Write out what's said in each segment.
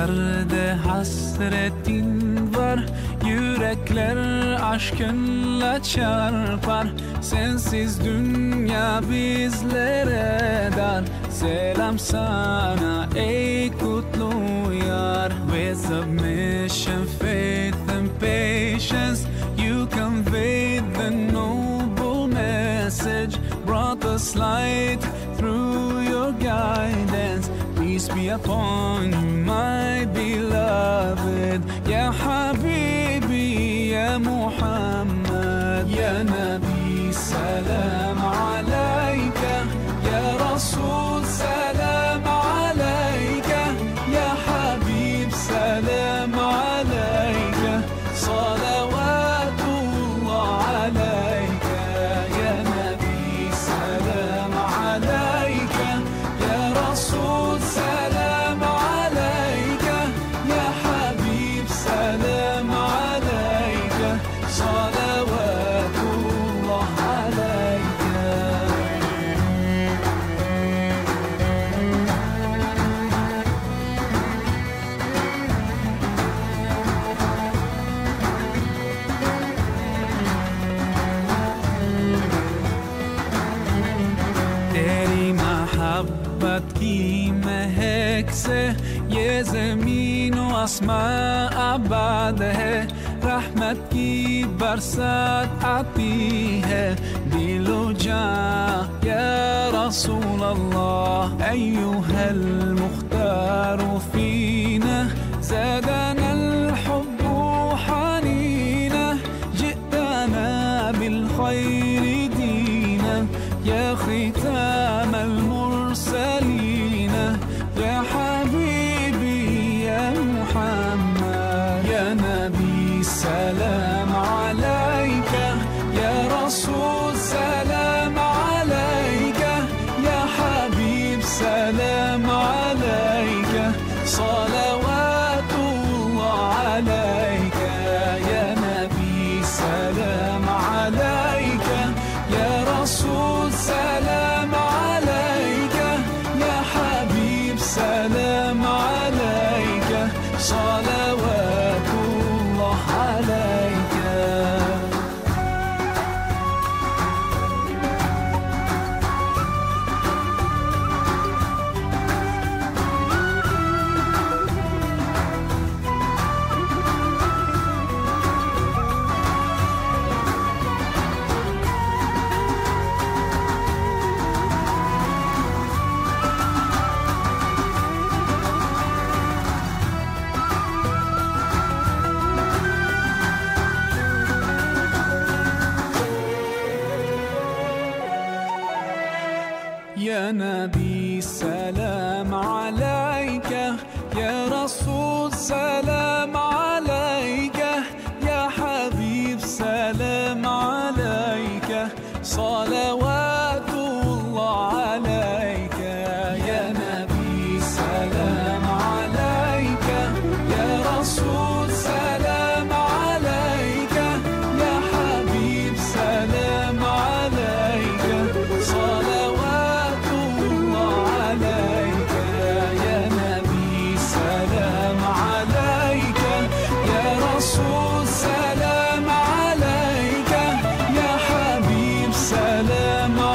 Nerede hasretin var, yürekler aşkınla çarpar. Sensiz dünya bizlere dar. Selam sana ey kutlu yar. With submission, faith and patience, you conveyed the noble message, brought us light through your guidance. Peace be upon you, my beloved. Ya Habibi, Ya Muhammad, Ya Nabi, salam alayka. Ya Rasul, salam alayka. Ya Habib, salam alayka. Salawatullah alayka. Ya Nabi, salam alayka. Ya Rasul, salam alayka. Ya Habib, salam alayka. Salawatullah alayka. तेरी मोहब्बत की महक से ये ज़मीन व आसमां आबाद है. रहमत की बरसात आती है दिलो जां या रसूल अल्लाह. अय्युहल मुख्तार फीना ज़ादना الحب حنينا. جئتنا بالخير دينا يا ختام المرسلين. يا حبيبي يا محمد يا نبي سلام عليك. يا رسول سلام عليك. يا حبيب سلام عليك. صلوات الله عليك. يا نبي سلام عليك. يا رسول سلام عليك. يا حبيب سلام عليك. صلوات الله عليك. يا نبي سلام عليك. يا رسول سلام عليك. يا حبيب سلام عليك. صلوات الله عليك. يا نبي سلام عليك. يا رسول سلام عليك. يا حبيب سلام عليك. صلوات الله عليك. يا نبي سلام عليك. يا رسول سلام عليك. يا حبيب سلام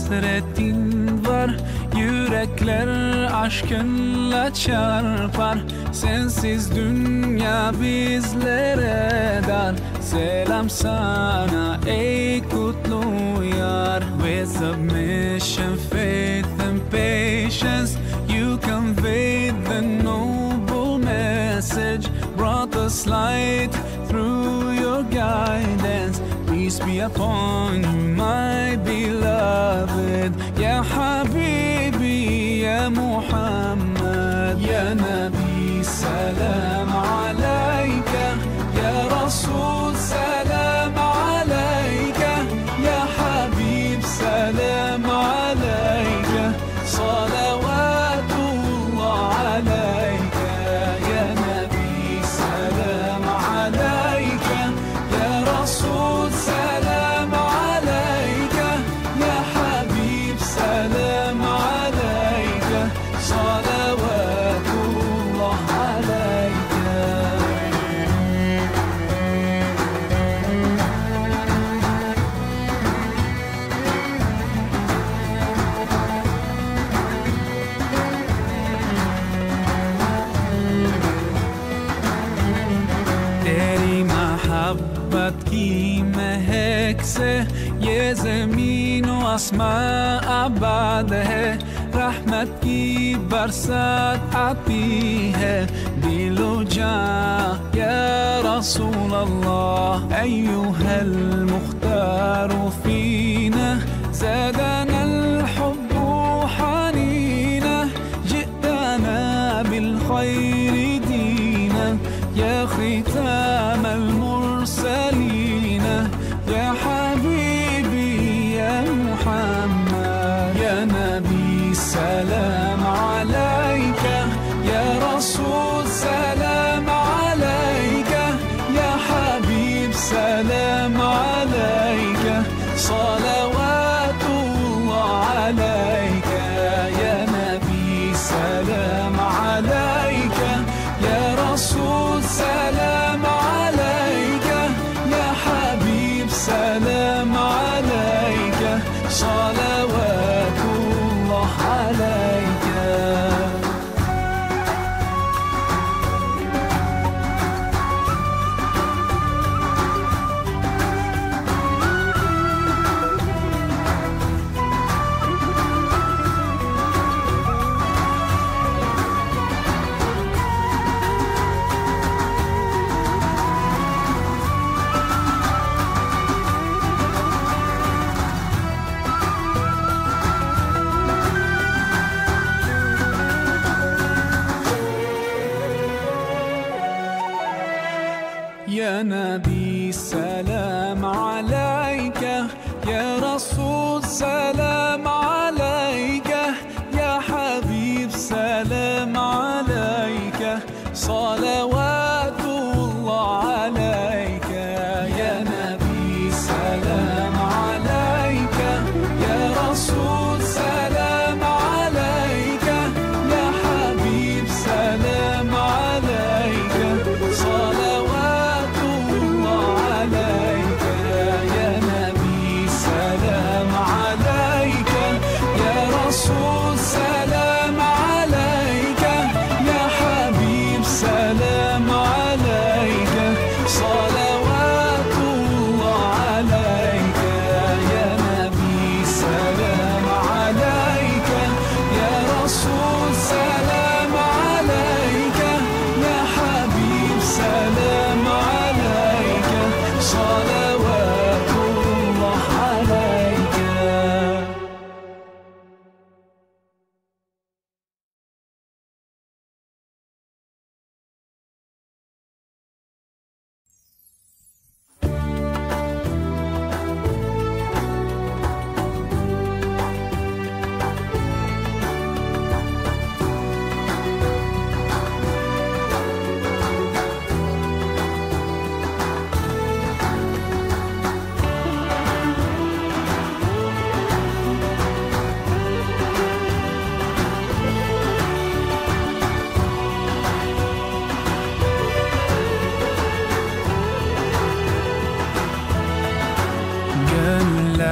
hasretin var. Yürekler aşkınla çarpar. Sensiz dünya bizlere dar. Selam sana ey kutlu yar. With submission, faith and patience, you conveyed the noble message, brought us light through your guidance. Peace be upon you, my beloved. Ya Habibi, Ya Muhammad, Ya Nabi, salam alayka. Ya Rasul, salam alayka. Ya Habib, salam alayka. Salavatullah alayka. Ya Nabi, salam alayka. Ya Rasul, salam alayka. Ya Habib, salam alayka. Salavatullah alayka. तेरी मोहब्बत की महक से ये ज़मीन व आसमां आबाद है. रहमत की बरसात आती है दिलो जां या रसूल अल्लाह. अय्युहल मुख्तार फीना ज़ادنا الحب حنينا. جئتنا بالخير دينا يا ختام المرسلين. يا حبيبي يا محمد يا نبي سلام عليك. يا رسول سلام عليك. يا حبيب سلام عليك. صلوات الله عليك. يا نبي سلام عليك. يا رسول سلام عليك. يا حبيب سلام عليك. صلوات الله عليك. يا نبي سلام عليك. يا رسول سلام عليك. يا حبيب سلام عليك. صلوات الله عليك. يا نبي سلام عليك. يا رسول سلام عليك. يا حبيب سلام عليك. صلوات الله عليك. يا نبي سلام عليك. يا رسول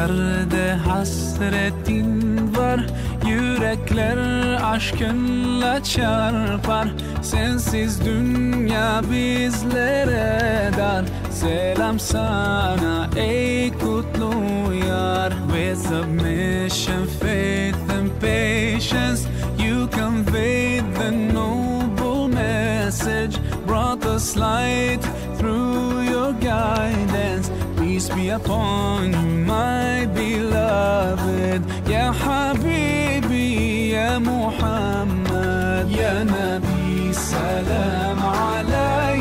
Nerede hasretin var, yürekler aşkınla çarpar. Sensiz dünya bizlere dar. Selam sana ey kutlu yar. With submission, faith and patience, you conveyed the noble message, brought us light through your guidance. Peace be upon you, my beloved. Ya Habibi, Ya Muhammad, Ya Nabi, salam alayk.